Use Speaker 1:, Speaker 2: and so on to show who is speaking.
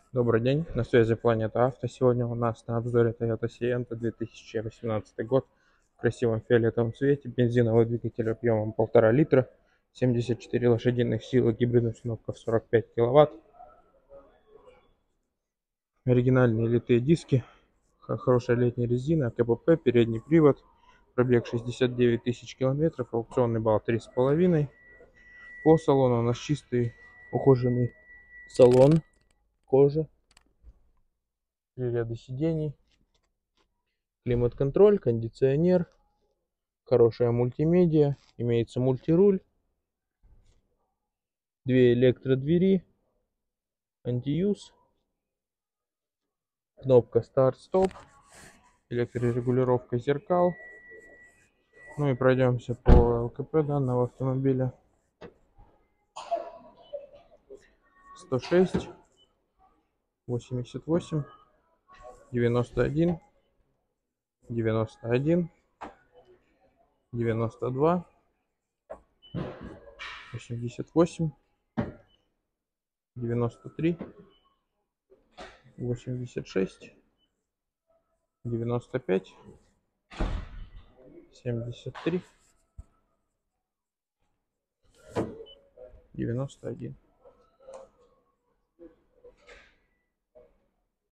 Speaker 1: Добрый день, на связи Планета Авто. Сегодня у нас на обзоре Toyota Sienna 2018 год в красивом фиолетовом цвете, бензиновый двигатель объемом 1,5 литра, 74 лошадиных силы, гибридная установка в 45 киловатт, оригинальные литые диски, хорошая летняя резина, КПП, передний привод, пробег 69 тысяч километров, аукционный балл 3,5. По салону у нас чистый ухоженный салон, кожа, 3 ряда сидений, климат-контроль, кондиционер, хорошая мультимедиа, имеется мультируль, 2 электродвери, антиюз, кнопка старт-стоп, электрорегулировка зеркал. Ну и пройдемся по ЛКП данного автомобиля. 106, 88, 91, 91, 92, 88, 93, 86, 95, 73, 91.